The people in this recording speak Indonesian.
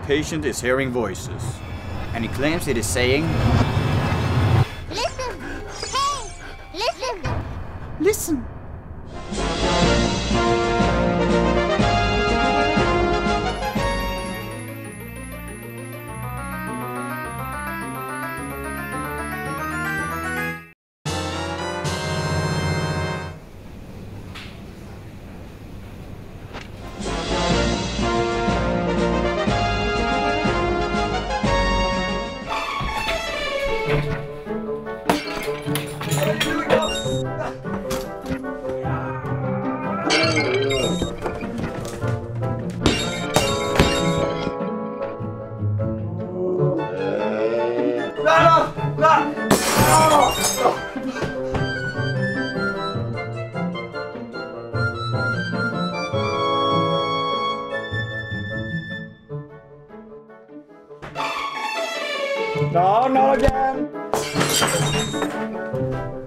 patient is hearing voices, and he claims it is saying, Listen! Hey! Listen! listen. No, not again!